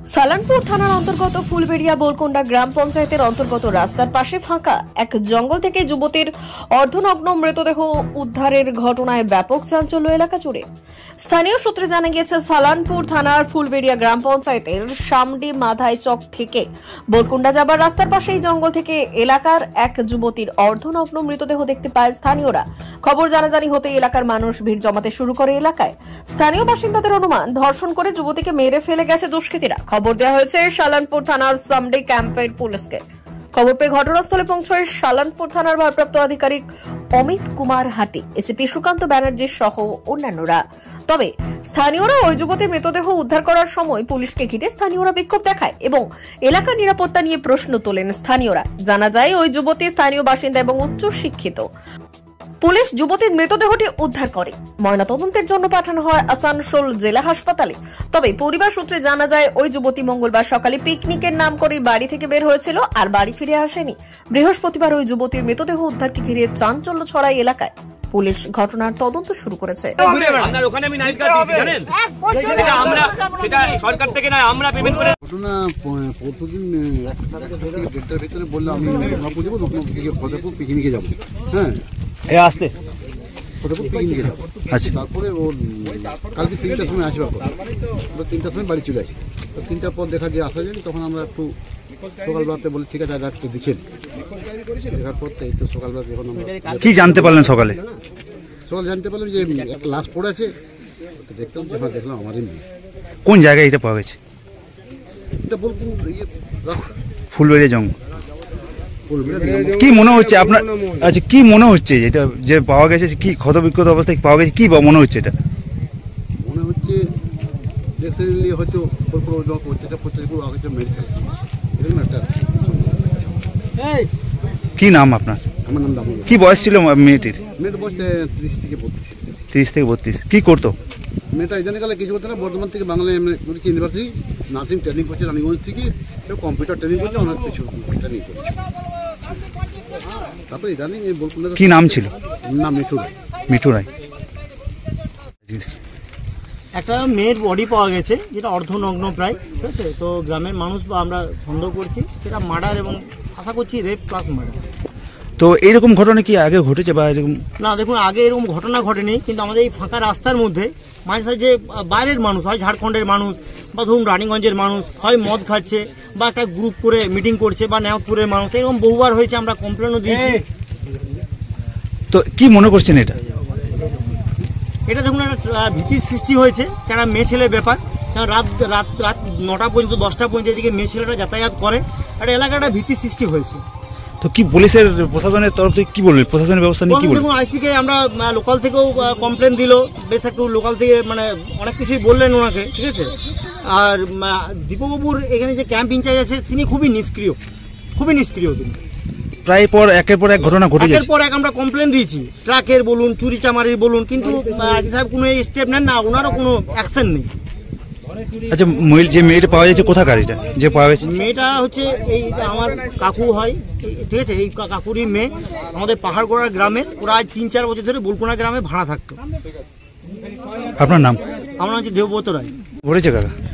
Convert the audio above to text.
সালানপুর থানার অন্তর্গত ফুলবেড়িয়া বোলকুন্ডা গ্রাম পঞ্চায়েতের অন্তর্গত রাস্তার পাশে ফাঁকা এক জঙ্গল থেকে যুবতীর অর্ধনগ্ন মৃতদেহ উদ্ধারের ঘটনায় ব্যাপক চাঞ্চল্য এলাকা জুড়ে। স্থানীয় সূত্রে জানা গিয়েছে, সালানপুর থানার ফুলবেড়িয়া গ্রাম পঞ্চায়েতের সামডি মাধাই চক থেকে বোলকুন্ডা যাবার রাস্তার পাশেই জঙ্গল থেকে এলাকার এক যুবতীর অর্ধনগ্ন মৃতদেহ দেখতে পায় স্থানীয়রা। খবর জানাজানি হতে এলাকার মানুষ ভিড় জমাতে শুরু করে এলাকায়। স্থানীয় বাসিন্দাদের অনুমান, ধর্ষণ করে যুবতীকে মেরে ফেলে গেছে দুষ্কৃতীরা। খবর দেওয়া হয়েছে সালানপুর থানার সামডি ক্যাম্পের পুলিশকে। খবর পেয়ে ঘটনাস্থলে পৌঁছয় সালানপুর থানার ভারপ্রাপ্ত আধিকারিক অমিত কুমার হাটি, এসিপি সুকান্ত ব্যানার্জি সহ অন্যান্যরা। তবে স্থানীয়রা ওই যুবতীর মৃতদেহ উদ্ধার করার সময় পুলিশকে ঘিরে স্থানীয়রা বিক্ষোভ দেখায় এবং এলাকার নিরাপত্তা নিয়ে প্রশ্ন তোলেন স্থানীয়রা। জানা যায়, ওই যুবতী স্থানীয় বাসিন্দা এবং উচ্চ শিক্ষিত। পুলিশ যুবতীর মৃতদেহটি উদ্ধার করে ময়নাতদন্তের জন্য পাঠানো হয় আসানসোল জেলা হাসপাতালে। তবে পরিবার সূত্রে জানা যায়, ওই যুবতী মঙ্গলবার সকালে পিকনিকের নাম করে বাড়ি থেকে বের হয়েছিল আর বাড়ি ফিরে আসেনি। বৃহস্পতিবার ওই যুবতীর মৃতদেহ উদ্ধারকে ঘিরে চাঞ্চল্য ছড়ায় এলাকায়। পুলিশ ঘটনার তদন্ত শুরু করেছে। ঘটনা প্রতিদিন 1:30টার ভিতরে বললাম আমি ফতেপুর পিকনিকে যাবো। হ্যাঁ, আসতে ফতেপুর পিকনিকে যাবো। তারপরে ওর কালকে 3টার সময় আসবে, 3টার সময় বাড়ি চলে আসবে। 3টার পর দেখা যায় আসা যায়, তখন আমরা একটু সকালবেলাতে বলি ঠিক আছে আগে একটু দেখেন। দেখার পর এই তো সকালবেলা যখন আমরা কি জানতে পারলেন সকালে জানতে পারলাম যে একটা লাশ পড়ে আছে। দেখতাম দেখলাম আমাদের মেয়ে। কোন জায়গায় এটা পাওয়া গেছে? এটা বলবো ফুলবেড়িয়া জঙ্গল। কি মনে হচ্ছে আপনার? আচ্ছা, কি মনে হচ্ছে এটা যে পাওয়া গেছে? কি ক্ষতবিক্ষত অবস্থায় পাওয়া গেছে, কি মনে হচ্ছে? এটা মনে হচ্ছে হয়তো কি নাম আপনার? আমার নাম দাম। কি বয়স ছিল মেয়েটির? মেয়ের বয়স 30 থেকে 32। 30 থেকে 32। কি করতো মেয়েটা? এই জানে কিছু করতো না। বর্ধমান থেকে বাংলা ইউনিভার্সিটি নার্সিং ট্রেনিং করছে, রানীগঞ্জ থেকে কম্পিউটার ট্রেনিং করছে, অনেক কিছু ট্রেনিং করছে। তারপরে ইদানিং এই বলকুন্ডা। কি নাম ছিল? নাম মিঠু রায়। মিঠু রায়। একটা মেয়ের বডি পাওয়া গেছে, যেটা অর্ধনগ্ন প্রায়, ঠিক আছে। তো গ্রামের মানুষ বা আমরা সন্দেহ করছি সেটা মার্ডার এবং আশা করছি রেপ প্লাস মার্ডার। তো এইরকম ঘটনা কি আগে ঘটেছে বা এরকম? না, দেখুন, আগে এরকম ঘটনা ঘটেনি, কিন্তু আমাদের এই ফাঁকা রাস্তার মধ্যে মাঝে সাঝে যে বাইরের মানুষ হয়, ঝাড়খণ্ডের মানুষ বা ধরুন রানীগঞ্জের মানুষ হয় মদ খাচ্ছে বা একটা গ্রুপ করে মিটিং করছে, বা নেওয়াজপুরের মানুষ, এরকম বহুবার হয়েছে। আমরা কমপ্লেনও দিয়েছি। তো কি মনে করছেন এটা? এটা দেখুন একটা ভীতির সৃষ্টি হয়েছে, কেন মেয়ে ছেলের ব্যাপার। কারণ রাত 9টা পর্যন্ত 10টা পর্যন্ত এদিকে মেয়ে ছেলেরা যাতায়াত করে, একটা এলাকাটা ভীতির সৃষ্টি হয়েছে। তো কি পুলিশের প্রশাসনের তরফ থেকে কি বলবেন? প্রশাসনের ব্যবস্থা নিয়ে কি বলবেন? দেখুন, আইসিকে আমরা লোকাল থেকেও কমপ্লেন দিল, বেশ একটু লোকাল থেকে মানে অনেক কিছুই বললেন ওনাকে, ঠিক আছে। আর দীপকবাবুর এখানে যে ক্যাম্প ইনচার্জ আছে, তিনি খুবই নিষ্ক্রিয় তিনি। প্রায় একের পর এক ঘটনা ঘটে যাচ্ছে। একের পর এক আমরা কমপ্লেন দিয়েছি, ট্রাকের বলুন, চুরি চামারির বলুন, কিন্তু আজি সাহেব কোনো স্টেপ নেন না, ওনারও কোনো অ্যাকশন নেই। আচ্ছা, যে মেয়েটা পাওয়া যাচ্ছে কোথাকার? এটা যে পাওয়া গেছে মেয়েটা হচ্ছে এই আমার কাকু হয়, ঠিক আছে। এই কাকুরই মেয়ে, আমাদের পাহাড়গড়ার গ্রামের। ওরা আজ 3-4 বছর ধরে বোলকুন্ডা গ্রামে ভাড়া থাকতো। আপনার নাম? আমার নাম হচ্ছে দেবব্রত রায়। ঘটেছে কাকা?